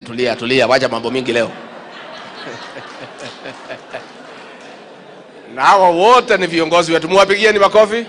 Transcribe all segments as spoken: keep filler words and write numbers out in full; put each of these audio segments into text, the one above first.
Tulia, tulia, wacha mambo mingi leo. Na hawa wote ni viongozi wetu, muwapigieni makofi.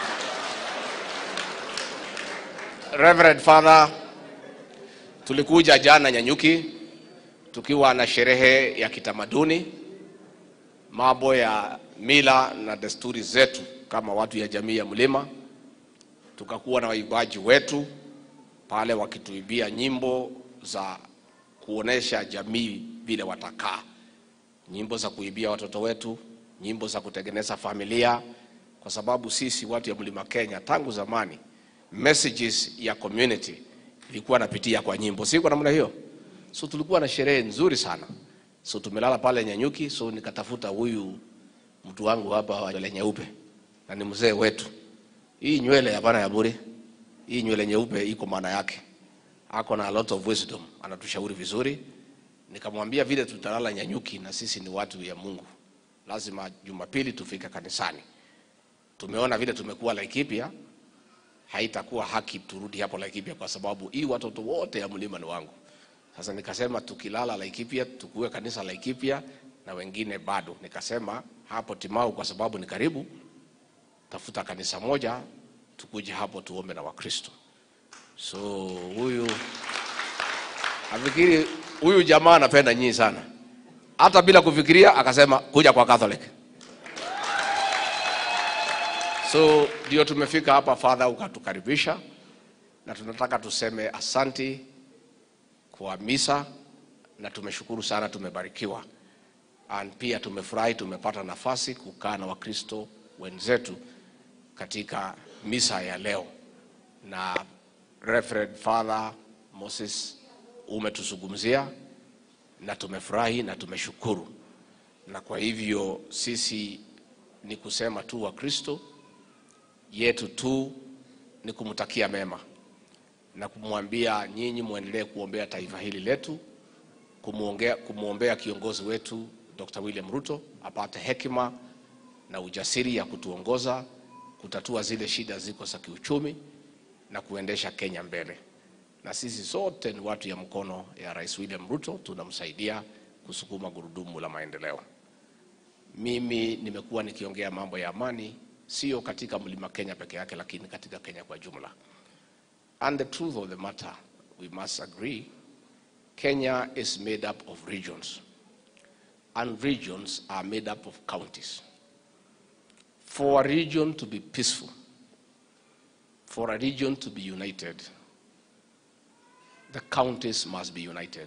Reverend Father, tulikuja jana Nyanyuki tukiwa na sherehe ya kitamaduni, mambo ya mila na desturi zetu kama watu ya jamii ya Mlima. Tukakuwa na waimbaji wetu pale wakituibia nyimbo za kuonesha jamii vile watakaa, nyimbo za kuibia watoto wetu, nyimbo za kutengeneza familia, kwa sababu sisi watu ya Mlima Kenya tangu zamani messages ya community ilikuwa napitia kwa nyimbo, si kwa namna hiyo. So tulikuwa na sherehe nzuri sana. So tumelala pale Nyanyuki, so nikatafuta huyu mtu wangu hapa wa nywele nyeupe, na ni mzee wetu. Hii nywele hapana ya bure, hii nywele nyeupe iko maana yake. Ako na a lot of wisdom, anatushauri vizuri. Nikamwambia vile tutalala Nyanyuki na sisi ni watu ya Mungu, lazima Jumapili tufike kanisani. Tumeona vile tumekuwa Laikipia, haitakuwa haki turudi hapo Laikipia kwa sababu hii watoto wote ya Mlima ni wangu. Sasa nikasema tukilala Laikipia tukue kanisa Laikipia na wengine bado. Nikasema hapo Timau kwa sababu ni karibu, tafuta kanisa moja tukuje hapo tuombe na Wakristo. So huyu afikiri huyu jamaa anapenda nyinyi sana. Hata bila kufikiria akasema kuja kwa Catholic. So ndio tumefika hapa Father, ukatukaribisha na tunataka tuseme asanti kwa misa, na tumeshukuru sana, tumebarikiwa. And pia tumefurahi tumepata nafasi kukaa na Wakristo wenzetu katika misa ya leo. Na Reverend Father Moses umetuzungumzia na tumefurahi na tumeshukuru. Na kwa hivyo sisi ni kusema tu Wakristo yetu tu ni kumtakia mema na kumwambia nyinyi muendelee kuombea taifa hili letu, kumuongea kumuombea kiongozi wetu Doctor William Ruto apate hekima na ujasiri ya kutuongoza kutatua zile shida ziko za kiuchumi na kuendesha Kenya mbele. Na sisi sote ni watu ya mkono ya Rais William Ruto, tunamsaidia kusukuma gurudumu la maendeleo. Mimi nimekuwa nikiongea mambo ya amani, sio katika Mlima Kenya peke yake lakini katika Kenya kwa jumla. And the truth of the matter, we must agree, Kenya is made up of regions. And regions are made up of counties. For a region to be peaceful, for a region to be united, the counties must be united.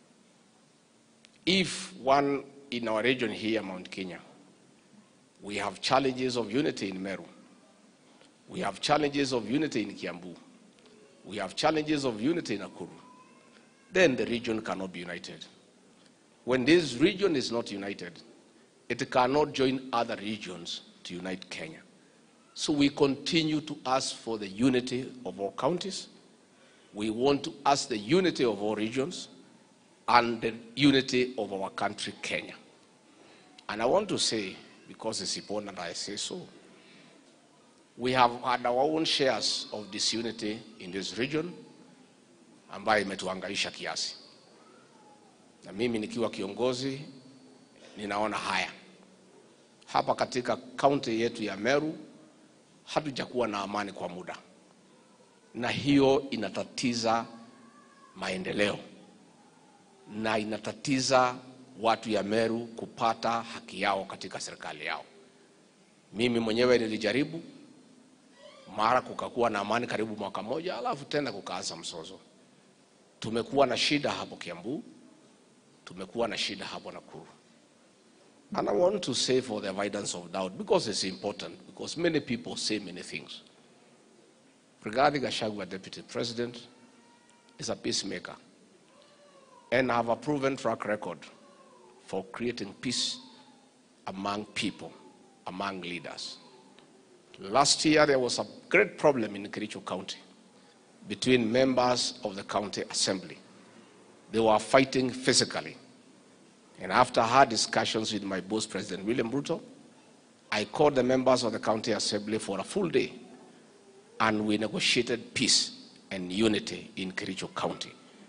If one in our region here, Mount Kenya, we have challenges of unity in Meru, we have challenges of unity in Kiambu, we have challenges of unity in Nakuru, then the region cannot be united. When this region is not united, it cannot join other regions to unite Kenya. So we continue to ask for the unity of our counties. We want to ask the unity of our regions and the unity of our country, Kenya. And I want to say, because it's important that I say so, we have had our own shares of disunity in this region ambayo imetuhangaisha kiasi. Na mimi nikiwa kiongozi ninaona haya. Hapa katika kaunti yetu ya Meru hatujakuwa na amani kwa muda, na hiyo inatatiza maendeleo na inatatiza watu ya Meru kupata haki yao katika serikali yao. Mimi mwenyewe nilijaribu, mara kukakuwa na amani karibu mwaka moja, alafu tena kukaanza mzozo. Tumekuwa na shida hapo Kiambu, tumekuwa na shida hapo Nakuru. And I want to say for the avoidance of doubt, because it's important, because many people say many things. Rigathi Gachagua, Deputy President, is a peacemaker and have a proven track record for creating peace among people, among leaders. Last year there was a great problem in Kericho County between members of the county assembly. They were fighting physically. And after hard discussions with my boss, President William Ruto, I called the members of the county assembly for a full day, and we negotiated peace and unity in Kericho County.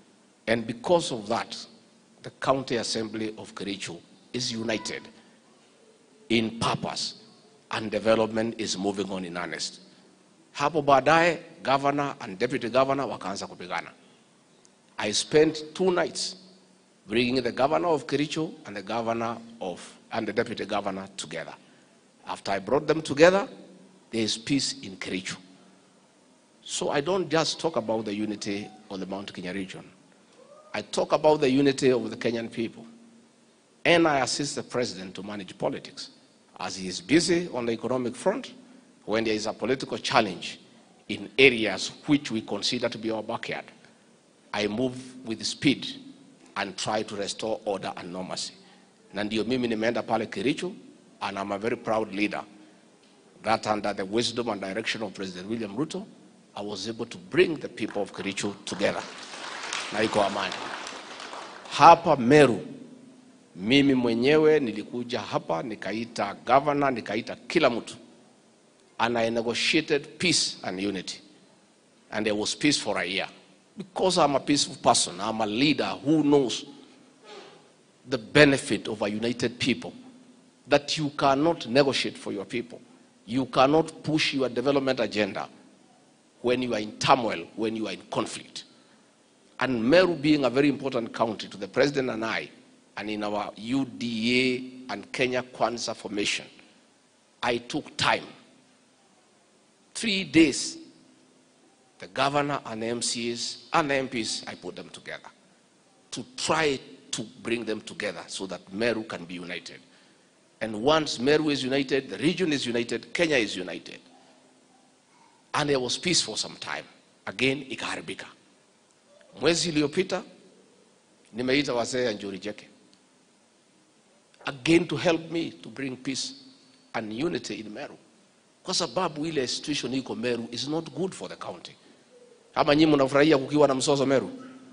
And because of that, the County Assembly of Kericho is united in purpose, and development is moving on in earnest. Hapo baadaye, governor and deputy governor wakaanza kupigana. I spent two nights bringing the governor of Kericho and the governor of and the deputy governor together. After I brought them together, there is peace in Kericho. So I don't just talk about the unity of the Mount Kenya region. I talk about the unity of the Kenyan people. And I assist the president to manage politics. As he is busy on the economic front, when there is a political challenge in areas which we consider to be our backyard, I move with speed and try to restore order and normalcy. Na ndio mimi nimeenda pale Kericho, and I'm a very proud leader that under the wisdom and direction of President William Ruto, I was able to bring the people of Kericho together. Na iko amani. Hapa Meru, mimi mwenyewe nilikuja hapa, nikaita governor, nikaita kila mtu. And I negotiated peace and unity. And there was peace for a year. Because I'm a peaceful person, I'm a leader who knows the benefit of a united people. That you cannot negotiate for your people. You cannot push your development agenda when you are in turmoil, when you are in conflict. And Meru being a very important county to the president and I, and in our U D A and Kenya Kwanza formation, I took time. Three days, the governor and the M C As and the M Ps, I put them together to try to bring them together so that Meru can be united. And once Meru is united, the region is united, Kenya is united. And there was peace for some time. Again, ikaharibika. Mwezi iliyopita, nimeita wazee ya Njuri Jeke. Again to help me to bring peace and unity in Meru. Kwa sababu ile situation iko Meru is not good for the county. Ama nyinyi mnafurahia kukiwa na msozo Meru?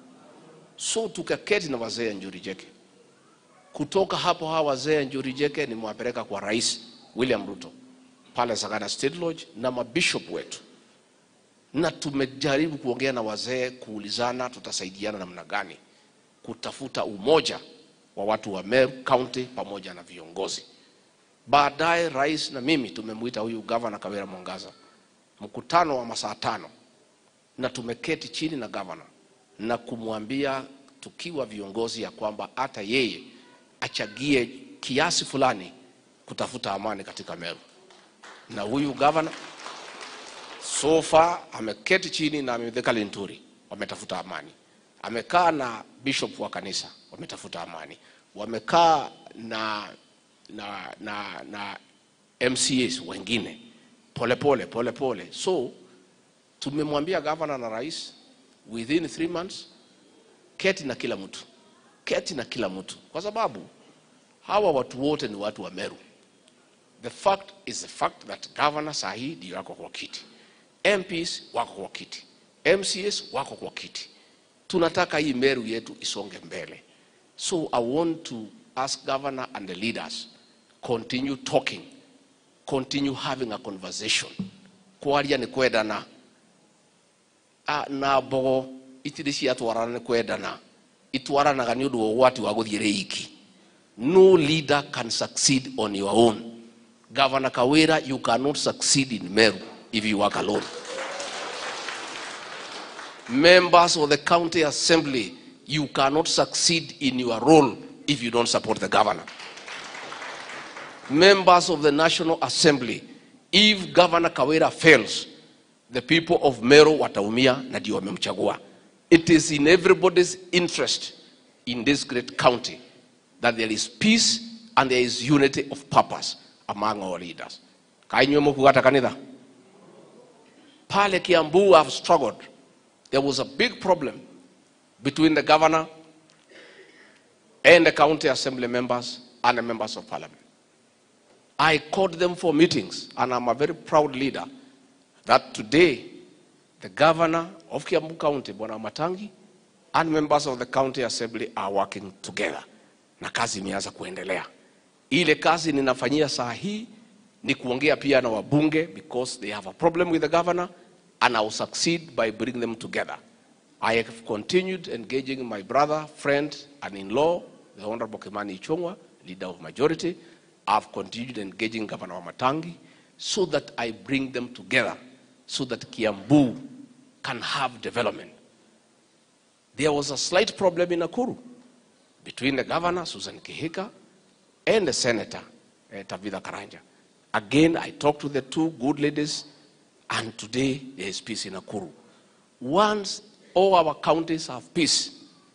So tukaketi na wazee ya Njuri Jeke. Kutoka hapo hawa wazee ya Njuri Jeke nimewapeleka kwa Rais William Ruto pale Sagana State Lodge na mabishop wetu. Na tumejaribu kuongea na wazee, kuulizana tutasaidiana namna gani kutafuta umoja wa watu wa Meru County pamoja na viongozi. Baadaye rais na mimi tumemuita huyu governor Kawira Mwangaza mkutano wa masaa tano, na tumeketi chini na governor na kumwambia tukiwa viongozi ya kwamba hata yeye achagie kiasi fulani kutafuta amani katika Meru. Na huyu governor so far ameketi chini na Mithika Linturi, wametafuta amani. Amekaa na bishop wa kanisa, wametafuta amani. Wamekaa na na na na M C As wengine pole pole pole pole. So tumemwambia governor na rais within three months keti na kila mtu. Keti na kila mtu. Kwa sababu hawa watu wote ni watu wa Meru. The fact is the fact that governor sahi ndio wako kwa kiti. M Ps wako kwa kiti. M C As wako kwa kiti. Tunataka hii Meru yetu isonge mbele. So I want to ask governor and the leaders, continue talking, continue having a conversation. Kwaria ni kwedana. Ah, na bogo itirisi atwarana ni kwedana. Itwarana kaniudu wa watu waguthiire iki. No leader can succeed on your own. Governor Kawira, you cannot succeed in Meru if you work alone. Members of the county assembly, you cannot succeed in your role if you don't support the governor. Members of the National Assembly, if Governor Kawira fails, the people of Meru wataumia na ndio wamemchagua. It is in everybody's interest in this great county that there is peace and there is unity of purpose among our leaders. Kainywe mukugata kanitha. Pale Kiambu have struggled. There was a big problem between the governor and the county assembly members and the members of parliament. I called them for meetings, and I'm a very proud leader that today the governor of Kiambu County, Bwana Matangi, and members of the county assembly are working together. Na kazi imeanza kuendelea. Ile kazi ninafanyia saa hii ni kuongea pia na wabunge because they have a problem with the governor, and I will succeed by bringing them together. I have continued engaging my brother, friend, and in-law, the Honorable Kimani Ichung'wah, leader of majority. I've continued engaging Governor Wamatangi so that I bring them together so that Kiambu can have development. There was a slight problem in Nakuru between the governor, Susan Kihika, and the senator, uh, Tabitha Karanja. Again, I talked to the two good ladies, and today there is peace in Nakuru. Once all our counties have peace,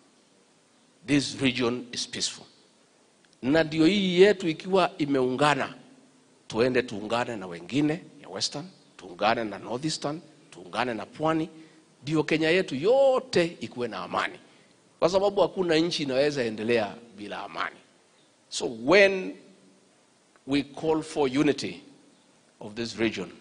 this region is peaceful. Na ndio hii yetu ikiwa imeungana, tuende tuungane na wengine ya Western, tuungane na Northeastern, tuungane na Pwani, ndio Kenya yetu yote ikuwe na amani. Kwa sababu hakuna nchi inaweza endelea bila amani. So when we call for unity of this region,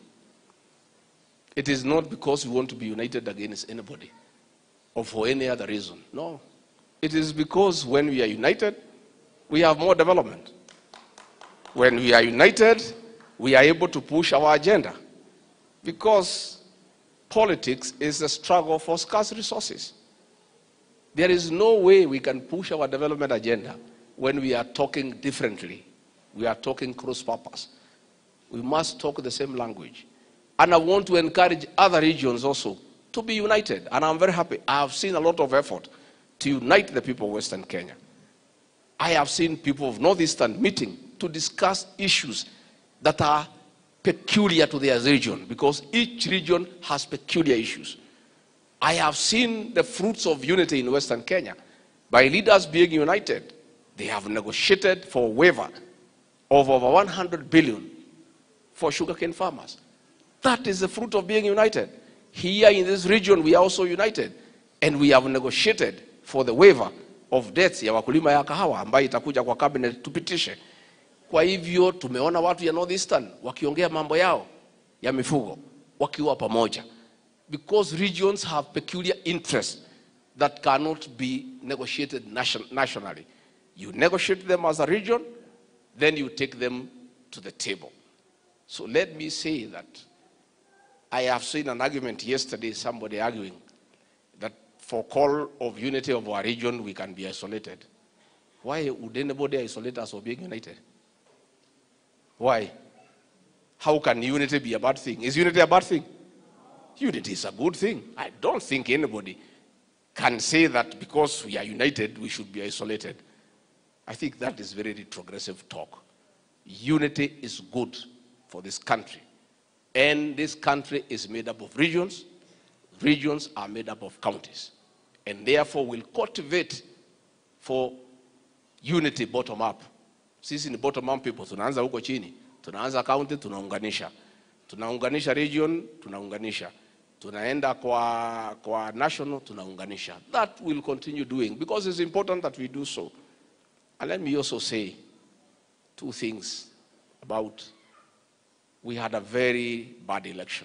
it is not because we want to be united against anybody or for any other reason. No. It is because when we are united, we have more development. When we are united, we are able to push our agenda. Because politics is a struggle for scarce resources. There is no way we can push our development agenda when we are talking differently. We are talking cross purpose. We must talk the same language. And I want to encourage other regions also to be united. And I'm very happy. I have seen a lot of effort to unite the people of Western Kenya. I have seen people of Northeastern meeting to discuss issues that are peculiar to their region, because each region has peculiar issues. I have seen the fruits of unity in Western Kenya by leaders being united. They have negotiated for a waiver of over one hundred billion for sugarcane farmers. That is the fruit of being united. Here in this region, we are also united, and we have negotiated for the waiver of debts ya wakulima ya kahawa ambayo itakuja kwa cabinet tupitishe. Kwa hivyo tumeona watu ya Northeastern wakiongea mambo yao ya mifugo wakiwa pamoja, because regions have peculiar interests that cannot be negotiated nation, nationally. You negotiate them as a region, then you take them to the table. So let me say that I have seen an argument yesterday, somebody arguing that for call of unity of our region, we can be isolated. Why would anybody isolate us or being united? Why? How can unity be a bad thing? Is unity a bad thing? Unity is a good thing. I don't think anybody can say that because we are united, we should be isolated. I think that is very retrogressive talk. Unity is good for this country. And this country is made up of regions. Regions are made up of counties. And therefore we'll cultivate for unity bottom up. Sisi ni bottom up people. Tunaanza huko chini. Tunaanza county, tunaunganisha. Tunaunganisha region, tunaunganisha. Tunaenda kwa, kwa national, tunaunganisha. That will continue doing, because it's important that we do so. And let me also say two things about, we had a very bad election.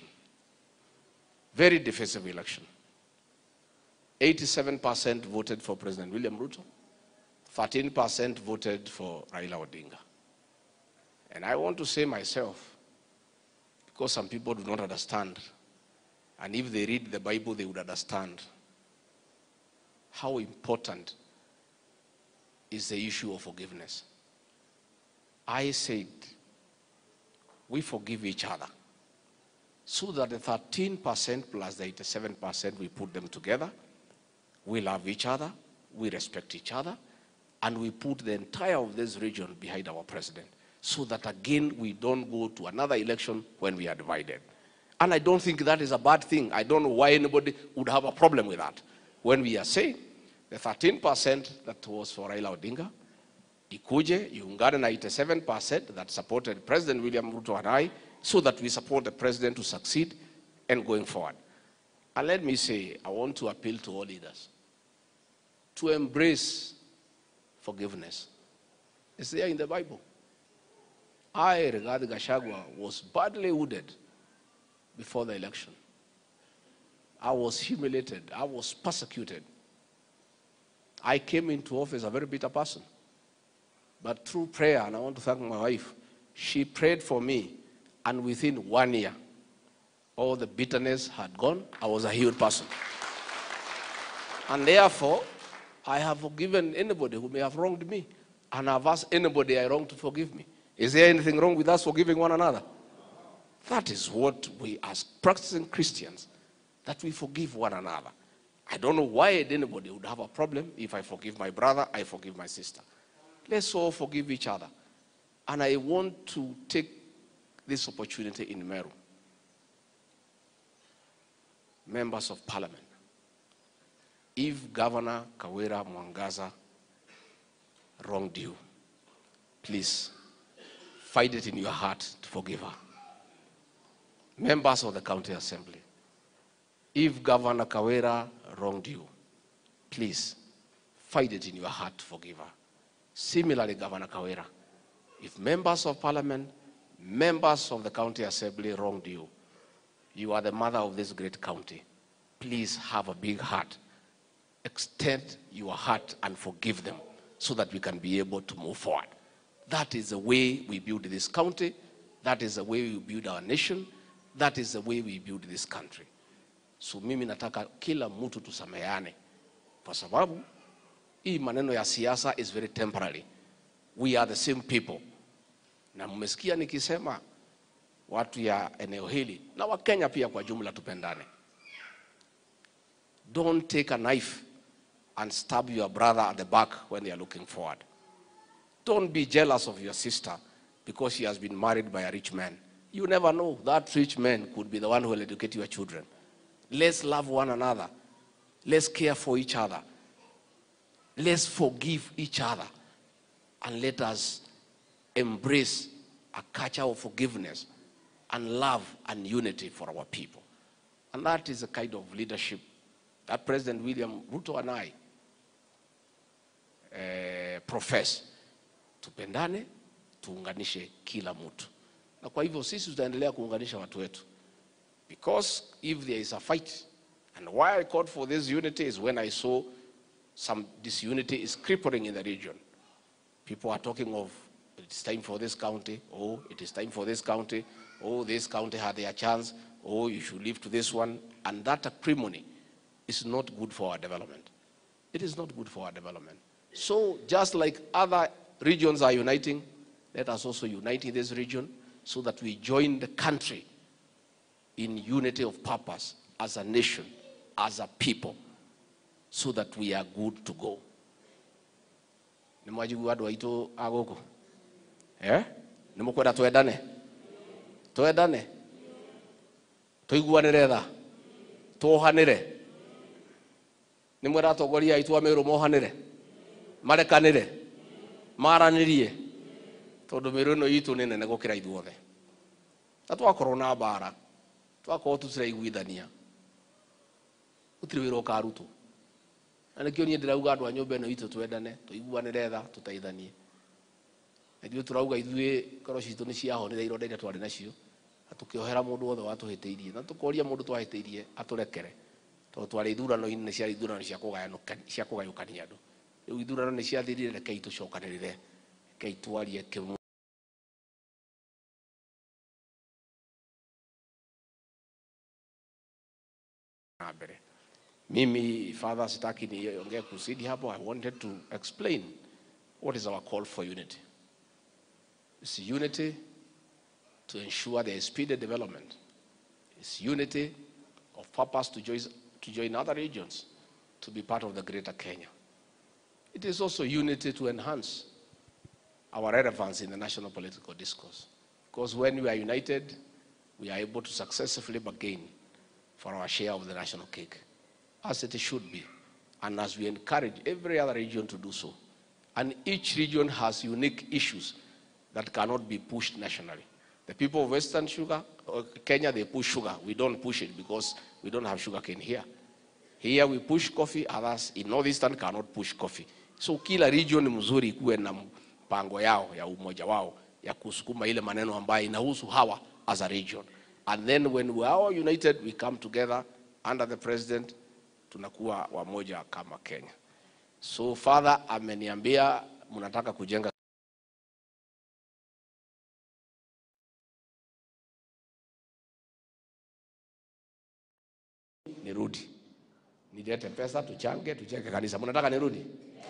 Very divisive election. eighty-seven percent voted for President William Ruto. thirteen percent voted for Raila Odinga. And I want to say myself, because some people do not understand, and if they read the Bible, they would understand how important is the issue of forgiveness. I said, we forgive each other, so that the thirteen percent plus the eighty-seven percent, we put them together, we love each other, we respect each other, and we put the entire of this region behind our president, so that again we don't go to another election when we are divided. And I don't think that is a bad thing. I don't know why anybody would have a problem with that. When we are saying the thirteen percent that was for Raila Odinga, ikuje, iungane na eighty-seven percent that supported President William Ruto and I, so that we support the president to succeed and going forward. And let me say, I want to appeal to all leaders to embrace forgiveness. It's there in the Bible. I, Rigathi Gachagua, was badly wounded before the election. I was humiliated. I was persecuted. I came into office a very bitter person. But through prayer, and I want to thank my wife, she prayed for me, and within one year, all the bitterness had gone. I was a healed person. And therefore, I have forgiven anybody who may have wronged me. And I've asked anybody I wronged to forgive me. Is there anything wrong with us forgiving one another? That is what we as practicing Christians, that we forgive one another. I don't know why anybody would have a problem if I forgive my brother, I forgive my sister. Let's all forgive each other. And I want to take this opportunity in Meru. Members of Parliament, if Governor Kawira Mwangaza wronged you, please find it in your heart to forgive her. Members of the County Assembly, if Governor Kawira wronged you, please find it in your heart to forgive her. Similarly, Governor Kawira, if members of Parliament, members of the County Assembly wronged you, you are the mother of this great county. Please have a big heart. Extend your heart and forgive them so that we can be able to move forward. That is the way we build this county. That is the way we build our nation. That is the way we build this country. So mimi nataka kila mtu tusameheane, kwa sababu hii maneno ya siasa is very temporary. We are the same people. Na mmesikia nikisema watu ya eneo hili na Wakenya pia kwa jumla tupendane. Don't take a knife and stab your brother at the back when they are looking forward. Don't be jealous of your sister because she has been married by a rich man. You never know, that rich man could be the one who will educate your children. Let's love one another. Let's care for each other. Let's forgive each other. And let us embrace a culture of forgiveness and love and unity for our people. And that is the kind of leadership that President William Ruto and I uh, profess. Tupendane, tuunganishe kila mtu. Na kwa hivyo sisi tutaendelea kuunganisha watu wetu. Because if there is a fight, and why I called for this unity is when I saw some disunity is crippling in the region. People are talking of, it's time for this county, oh, it is time for this county, oh, this county had their chance, oh, you should leave to this one. And that acrimony is not good for our development. It is not good for our development. So just like other regions are uniting, let us also unite in this region so that we join the country in unity of purpose as a nation, as a people, so that we are good to go. Nimajibu wadu waito agoko. Eh? Nimukwenda tuendane. Tuendane. Tuiguanire tha. Tuhanire. Nimwenda atongoria aitu a Meru mohanire. Marekanire. Maranirie. Tondu Meru no itu ni nene gukira ithuothe. Na twakorwo na mbara. Twakorwo tutiraiguithania. Gutiri wira ukarutu. Na nikio nie ndirauga andu a nyumba ino itu twendane, tuiguanire tha, tutaithanie. Ithuĩ turauga ithuĩ ngoro citũ nĩ ciahonire ironda iria twarĩ nacio, atukiohera mũndũ wothe watũhĩtĩirie, na tukoria mũndũ twahĩtĩirie atũrekere, tondũ twarĩ ithurano-inĩ nĩ ciarĩ ithurano cia kũgayũkania cia kũgayũkania andũ. Rĩu ithurano nĩ ciathirire, rekei tũcokanĩrĩre, rekei twarie kĩmwe. Mimi, Father, sitaki niongee kusidi hapo. I wanted to explain what is our call for unity. It's unity to ensure there is speedy development. It's unity of purpose to join, to join other regions to be part of the greater Kenya. It is also unity to enhance our relevance in the national political discourse. Because when we are united, we are able to successfully bargain for our share of the national cake, as it should be, and as we encourage every other region to do so. And each region has unique issues that cannot be pushed nationally. The people of Western Sugar, or Kenya, they push sugar. We don't push it because we don't have sugar cane here. Here we push coffee, others in Northeastern cannot push coffee. So kila region mzuri kuwe na mpango yao ya umoja wao ya kusukuma ile maneno ambayo inahusu hawa as a region. And then when we are all united, we come together under the president, tunakuwa wamoja kama Kenya. So Father ameniambia mnataka kujenga nirudi. nilete pesa tuchange tucheke kanisa. Mnataka nirudi?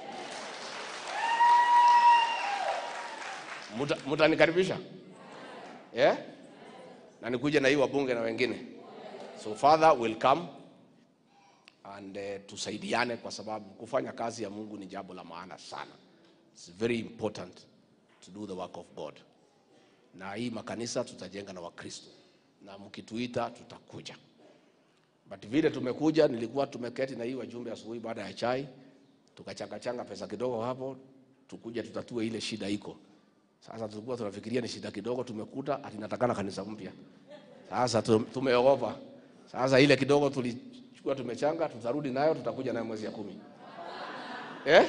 Muta mutanikaribisha? Yeah? Na nikuje na hii wabunge na wengine. So Father will come and uh, tusaidiane kwa sababu kufanya kazi ya Mungu ni jambo la maana sana. It's very important to do the work of God. Na hii makanisa tutajenga na Wakristo. Na mkituita tutakuja. But vile tumekuja nilikuwa tumeketi na hii wajumbe asubuhi baada ya chai, tukachanga changa pesa kidogo hapo, tukuja tutatue ile shida iko. Sasa tulikuwa tunafikiria ni shida kidogo, tumekuta ati natakana kanisa mpya. Sasa tumeogopa. Sasa ile kidogo tulichukua tumechanga, tutarudi nayo, tutakuja nayo mwezi ya kumi. Eh?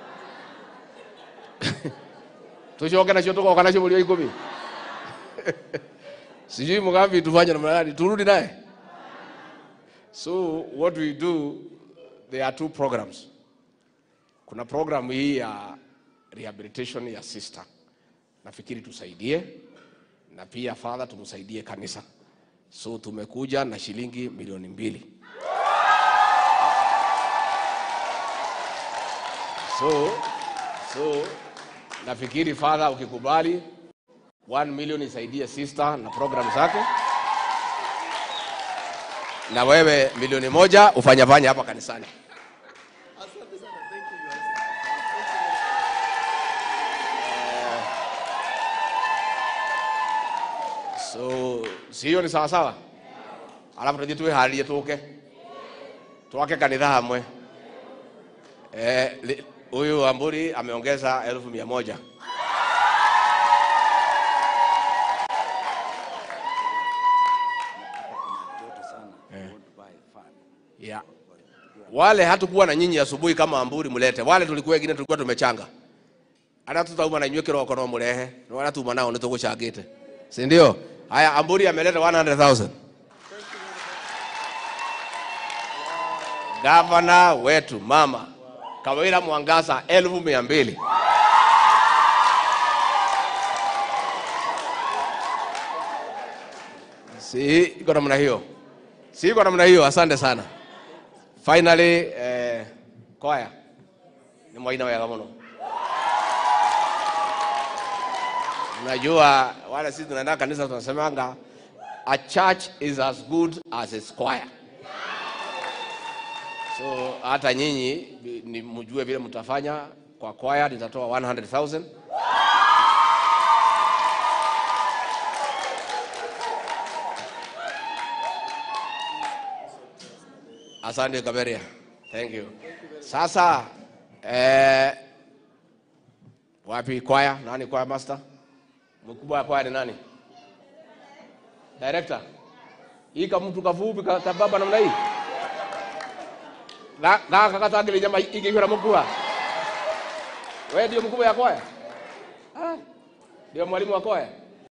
Tuchoke na chotoka kana chomolio ikumi. Sijui Mugambi tufanye namna gani, turudi naye. So what we do, there are two programs. Kuna program hii ya rehabilitation ya sister. Nafikiri tusaidie na pia Father tumsaidie kanisa. So tumekuja na shilingi milioni mbili. So so nafikiri Father ukikubali one million isaidie sister na program zake. Na wewe milioni moja ufanya fanya hapa kanisani. Asante sana. Thank you. So sio ni sawa sawa? Alafu tuje tuwe hali yetuke. Tuwake kanisa hamwe. Eh, huyu Amburi ameongeza elfu mia moja. Yeah. Wale hatakuwa na nyinyi asubuhi kama Amburi mulete. Wale tulikuwa wengine tulikuwa tumechanga. Ana tutauma na nyweke roko no murehe. No wala tuma nao nituguchangite. Si ndio? Haya Amburi ameleta one hundred thousand. Gavana wetu mama Kawira Mwangasa elfu mia mbili. Si iko namna hiyo. Si iko namna hiyo, asante sana. Finally, eh, kwaya ni mwaina wega muno. Unajua wala sisi tunaenda kanisa tunasemanga a church is as good as a choir. So hata nyinyi ni mjue vile mtafanya kwa choir, nitatoa one hundred thousand. Asante Kaberia. Thank you. Sasa eh wapi kwaya? Nani kwaya master? Mkubwa wa kwaya ni nani? Director. Hii kama mtu kafupi kababa namna hii. Na na kakata ngile nyama ikiwa mkubwa. Wewe ndio mkubwa ya kwaya? Ah. Ndio mwalimu wa kwaya?